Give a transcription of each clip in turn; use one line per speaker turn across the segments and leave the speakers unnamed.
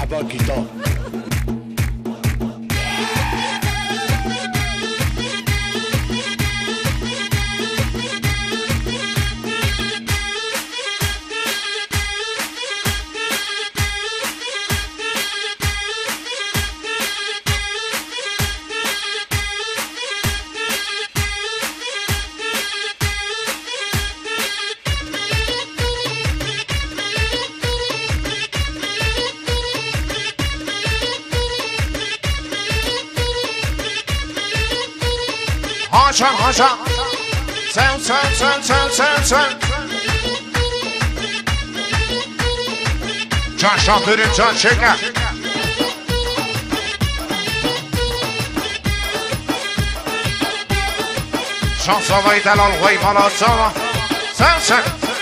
Farkiyla.
Haşan haşan sen can şantörün can çeker şans havayı delal vay bala sana sen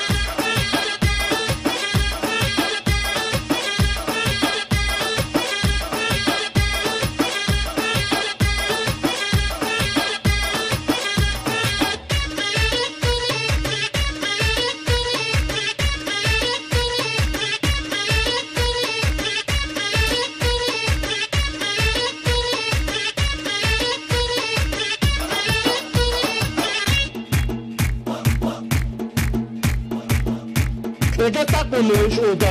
Orada takmamış orada.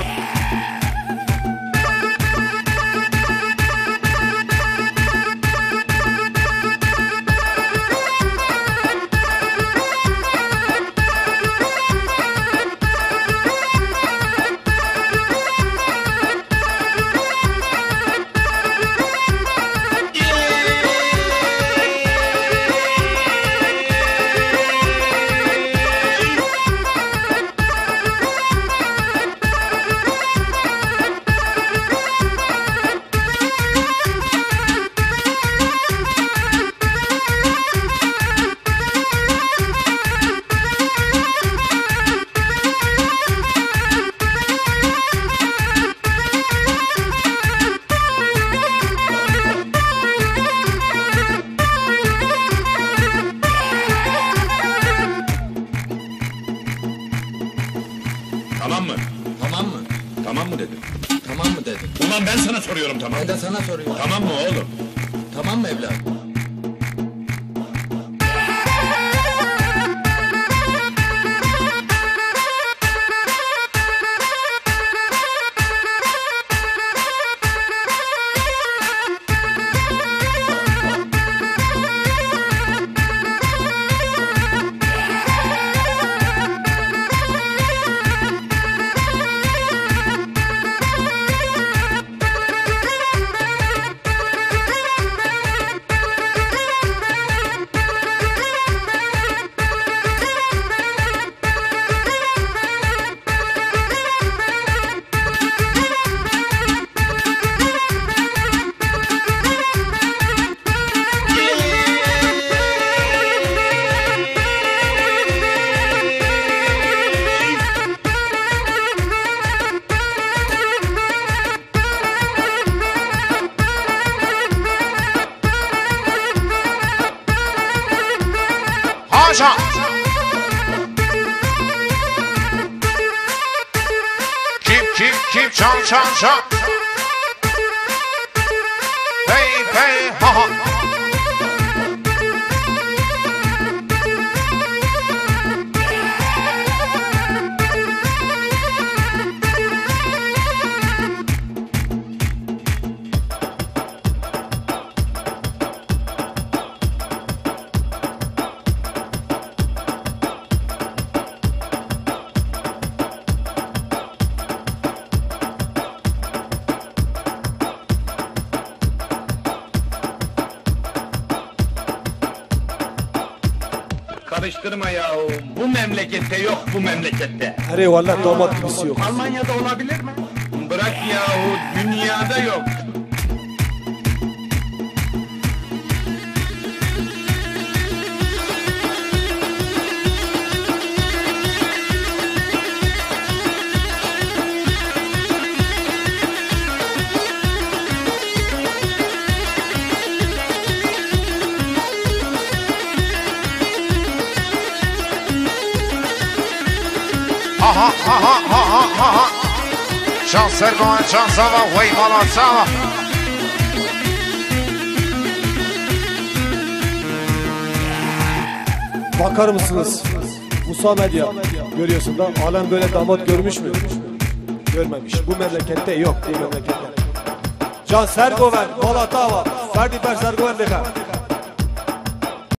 Tamam mı?
Tamam mı?
Tamam mı dedim?
Tamam mı dedim.
Ulan ben sana soruyorum tamam.
Ben de sana soruyorum.
Tamam mı oğlum?
Tamam mı evladım?
Haşan kim can hey ha ha
Karıştırma yahu. Bu memlekette yok bu memlekette.
Hare vallahi damat gibisi yok.
Almanya'da olabilir mi? Bırak yahu dünyada yok.
Can Sergovan, can Zava, vay mala Zava.
Bakar mısınız? Musa Medya. Görüyorsun da alem böyle damat görmüş mü? Görmemiş. Bu memlekette yok, değil memlekette. Can Sergovan, Balatava. Ferdi Ber Sergovan defa.